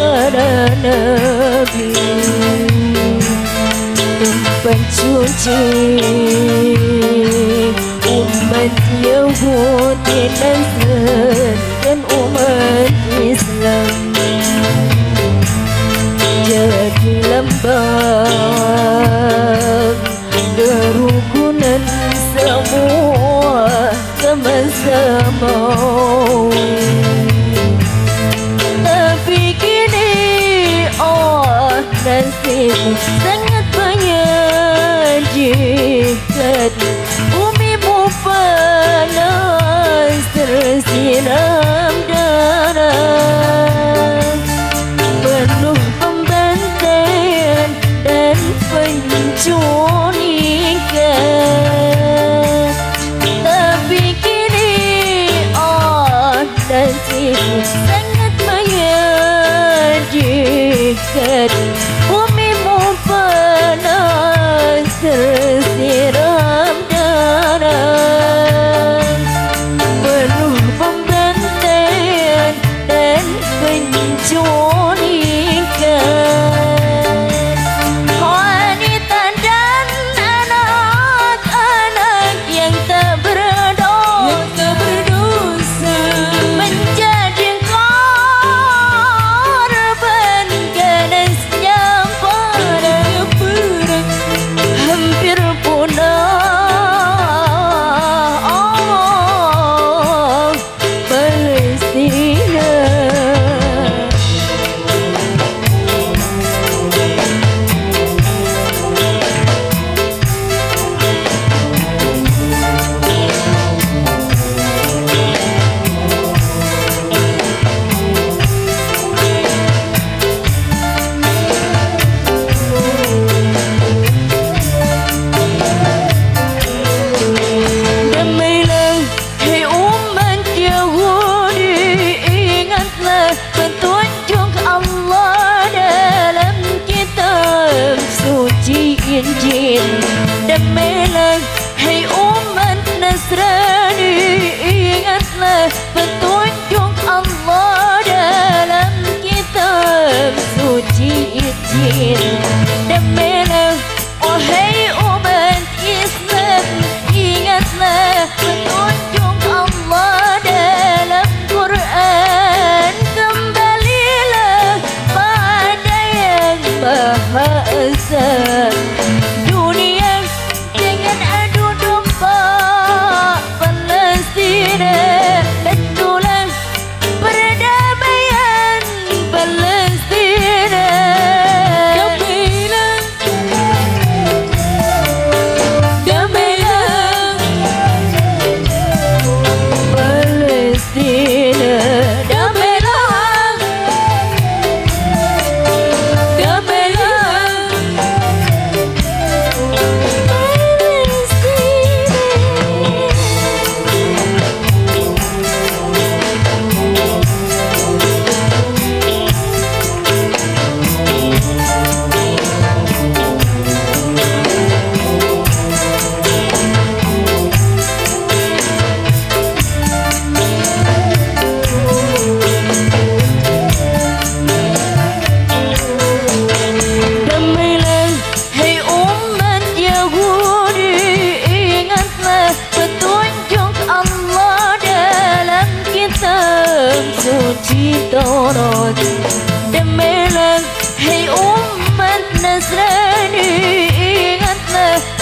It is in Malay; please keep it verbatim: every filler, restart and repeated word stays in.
para nabi, tempat suci umat Yahudi Nasrani dan umat Islam. Jadi lambang kerukunan semua sama-sama. Tapi kini oh nasib sangat menyedihkan. Bumimu panas tersiram darah, penuh pembantaian dan penculikan. Tapi kini oh nasib sangat menyedihkan. Bumimu panas tersiram darah, penuh pembantaian dan penculikan. Wanita dan anak-anak yang tak berdosa menjadi korban ganasnya perang, hampir punah oh, Palestina. Damailah hai umat Yahudi, ingatlah petunjuk Allah dalam kitab suci Injil. Damailah hai umat Nasrani, ingatlah petunjuk Allah dalam kitab suci Injil. Damailah wahai umat Islam, ingatlah petunjuk Allah dalam Quran. Kembalilah pada yang Maha Esa. Dunia jangan adu domba Palestina, tentulah perdamaian Palestina. Damailah, damailah Palestina. Damailah, damailah Damailah hai umat Yahudi, ingatlah petunjuk Allah dalam kitab suci Taurat. Damailah hai umat Nasrani, ingatlah